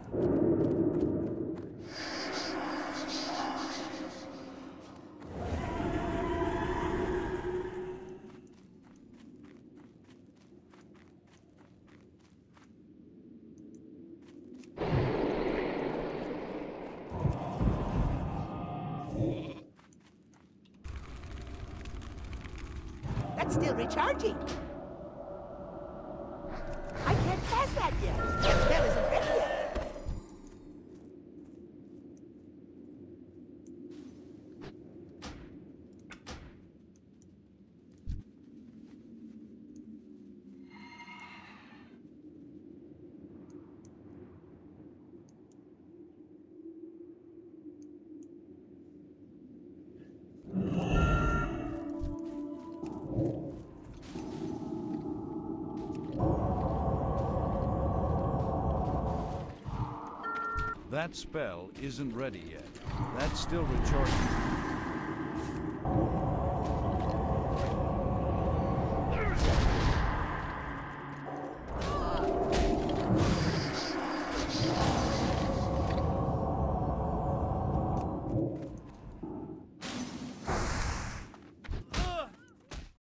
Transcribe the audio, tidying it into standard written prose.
That's still recharging. I can't cast that yet. The spell isn't ready yet. That spell isn't ready yet. That's still recharging.